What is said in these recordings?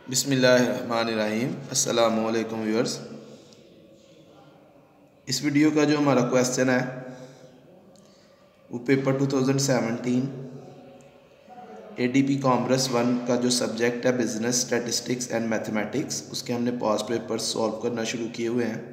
बिस्मिल्लाहिर्रहमानिर्रहीम। अस्सलामुअलैकुम व्यूअर्स। इस वीडियो का जो हमारा क्वेश्चन है वो पेपर 2017 एडीपी कॉमर्स 1 का जो सब्जेक्ट है बिज़नेस स्टैटिस्टिक्स एंड मैथमेटिक्स, उसके हमने पास्ट पेपर सॉल्व करना शुरू किए हुए हैं,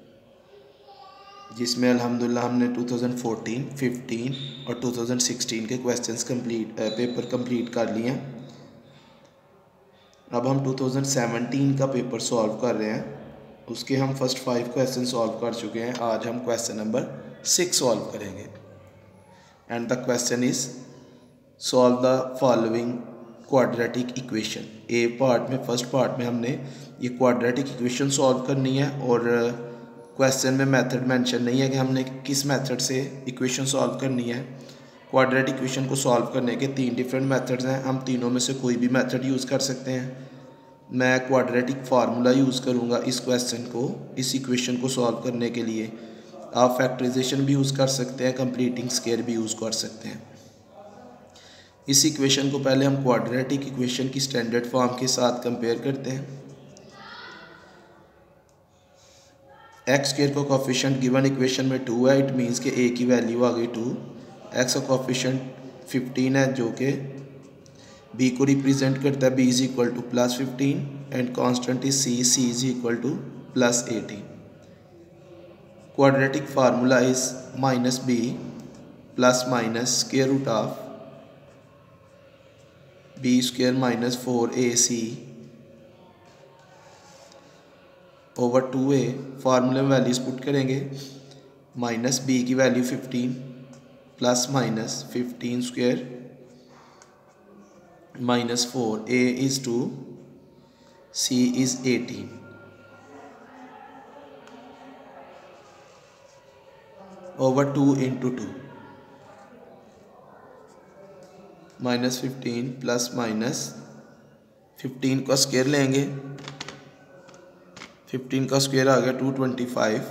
जिसमें अल्हम्दुलिल्लाह हमने 2014, 15 और 2016 के क्वेश्चंस पेपर कंप्लीट कर लिए हैं। अब हम 2017 का पेपर सॉल्व कर रहे हैं। उसके हम फर्स्ट 5 क्वेश्चन सॉल्व कर चुके हैं। आज हम क्वेश्चन नंबर 6 सॉल्व करेंगे। And the question is solve the following quadratic equation. A part में, फर्स्ट पार्ट में हमने ये क्वाड्रेटिक इक्वेशन सॉल्व करनी है और क्वेश्चन में मेथड मेंशन नहीं है कि हमने किस मेथड से इक्वेशन सॉल्व करनी है। क्वाड्रेटिक इक्वेशन को सॉल्व करने के 3 डिफरेंट मेथड्स हैं। हम तीनों में से कोई भी मेथड यूज़ कर सकते हैं। मैं क्वाड्रेटिक फार्मूला यूज़ करूँगा इस इक्वेशन को सॉल्व करने के लिए। आप फैक्टराइजेशन भी यूज़ कर सकते हैं, कंप्लीटिंग स्क्वायर भी यूज़ कर सकते हैं। इस इक्वेशन को पहले हम क्वाड्रेटिक इक्वेशन की स्टैंडर्ड फॉर्म के साथ कंपेयर करते हैं। एक्स स्क्वायर का कोफिशिएंट गिवन इक्वेशन में 2 है। इट मीन्स कि ए की वैल्यू आ गई 2। एक्स का कोफिशिएंट 15 है, जो कि बी को रिप्रेजेंट करता है। B is equal to +15 and constant is C. C is equal to +18। Quadratic formula is -b plus minus square root of b² - 4ac over 2a। फार्मूले में वैल्यूज पुट करेंगे। -b की value 15 plus minus 15² -4, a is 2, c is 18 over 2 into 2 -15 plus minus 15 का square लेंगे। 15 का square आ गया 225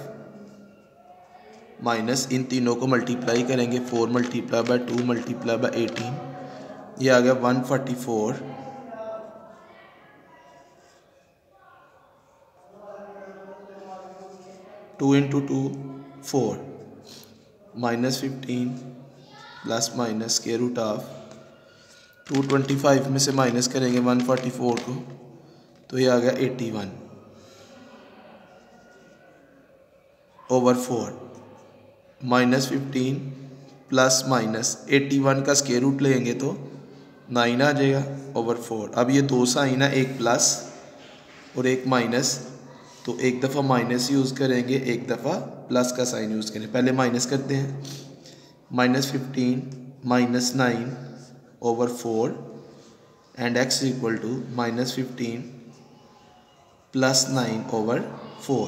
minus इन तीनों को मल्टीप्लाई करेंगे। 4 मल्टीप्लाई बाय 2 मल्टीप्लाई बाय 18, ये आ गया 144 2 into 2 4 -15 plus minus square root of 225 में से माइनस करेंगे 144 को, तो ये आ गया 81 ओवर 4 -15 प्लस माइनस 81 का स्क्वायर रूट लेंगे तो 9 आ जाएगा ओवर 4। अब ये 2 साइन है, एक प्लस और एक माइनस, तो एक दफ़ा माइनस यूज़ करेंगे, एक दफ़ा प्लस का साइन यूज़ करेंगे। पहले माइनस करते हैं। -15 -9 over 4 and x equal to -15 plus 9 over 4।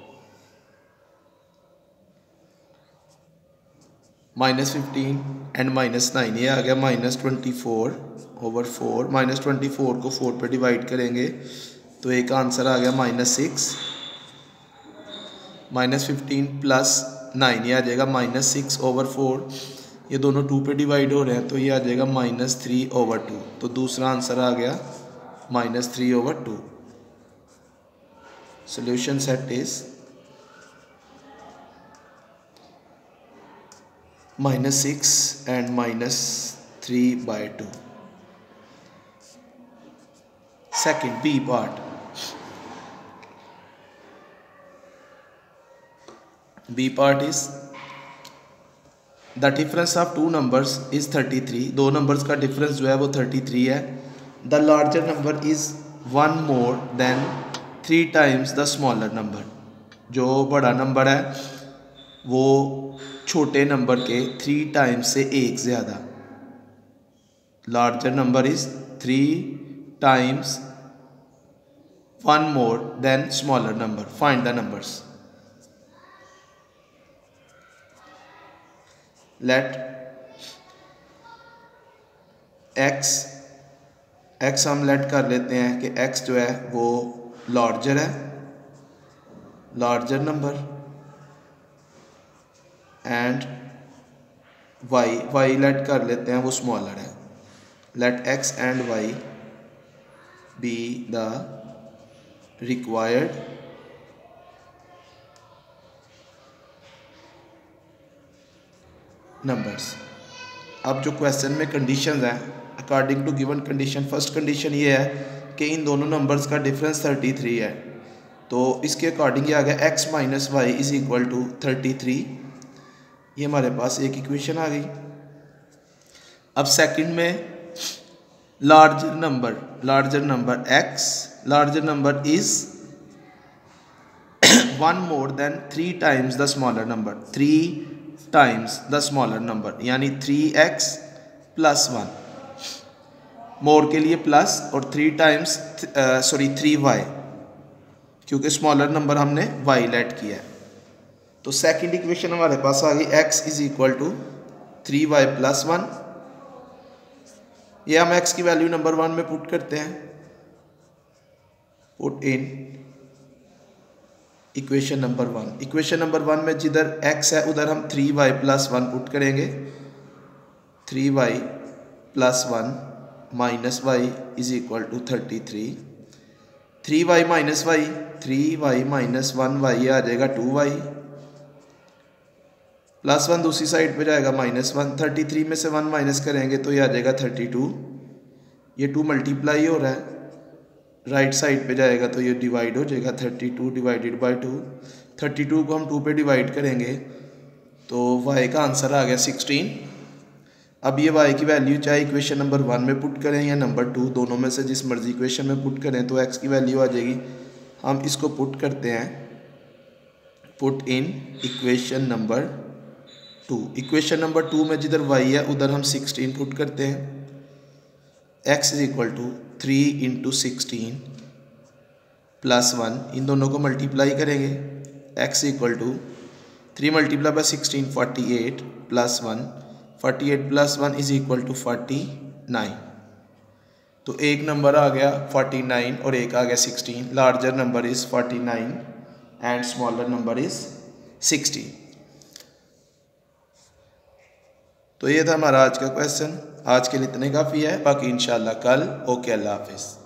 -15 and -9, ये आ गया -24 ओवर 4। -24 को 4 पे डिवाइड करेंगे तो एक आंसर आ गया -6। -15 प्लस 9, ये आ जाएगा -6 ओवर 4। ये दोनों 2 पे डिवाइड हो रहे हैं, तो ये आ जाएगा -3 ओवर 2। तो दूसरा आंसर आ गया -3 over 2। Solution set is -6 and -3/2। Second, B part. B part is the difference of two numbers is 33। दो नंबर्स का डिफरेंस जो है वो 33 है। The larger number is 1 more than 3 times the smaller number। जो बड़ा नंबर है वो छोटे नंबर के 3 टाइम्स से एक ज़्यादा। Larger number is 3 times 1 more than smaller number। Find the numbers। Let x हम लेट कर लेते हैं कि x जो है वो लार्जर है, larger number, and y let कर लेते हैं वो स्मॉलर है। Let x and y be the required numbers। अब जो क्वेश्चन में कंडीशंस हैं, according to given condition, first condition ये है कि इन दोनों नंबर्स का डिफरेंस 33 है, तो इसके अकॉर्डिंग ये आ गया x minus Y is equal to 33। ये हमारे पास एक इक्वेशन आ गई। अब सेकंड में larger number x, larger number is 1 more than 3 times the smaller number, 3 times the smaller number, यानी 3x प्लस 1, मोर के लिए प्लस और 3y, क्योंकि स्मॉलर नंबर हमने y लेट किया है। तो सेकंड इक्वेशन हमारे पास आ गई x is equal to 3y plus 1। ये हम x की वैल्यू नंबर 1 में पुट करते हैं, put in equation number 1। Equation number 1 में जिधर x है उधर हम 3y प्लस 1 पुट करेंगे। 3y plus 1 minus y is equal to 33। 3y minus 1y आ जाएगा 2y, प्लस 1 दूसरी साइड पे जाएगा माइनस 1। 33 में से 1 माइनस करेंगे तो ये आ जाएगा 32। ये 2 मल्टीप्लाई हो रहा है, राइट साइड पे जाएगा तो ये डिवाइड हो जाएगा, 32 डिवाइडेड बाई 2। 32 को हम 2 पे डिवाइड करेंगे तो y का आंसर आ गया 16। अब ये y की वैल्यू चाहे इक्वेशन नंबर 1 में पुट करें या नंबर 2, दोनों में से जिस मर्जी इक्वेशन में पुट करें तो x की वैल्यू आ जाएगी। हम इसको पुट करते हैं, put in equation number 2। Equation number 2 में जिधर y है उधर हम 16 पुट करते हैं। x is equal to 3 into 16 plus 1, इन दोनों को मल्टीप्लाई करेंगे। x equal to 3 multiply by 16 48 plus 1, 48 plus 1 is equal to 49। तो एक नंबर आ गया 49 और एक आ गया 16। Larger number is 49 and smaller number is 16। तो ये था हमारा आज का क्वेश्चन। आज के लिए इतने काफ़ी है, बाकी इंशाल्लाह कल। ओके, अल्लाह हाफिज़।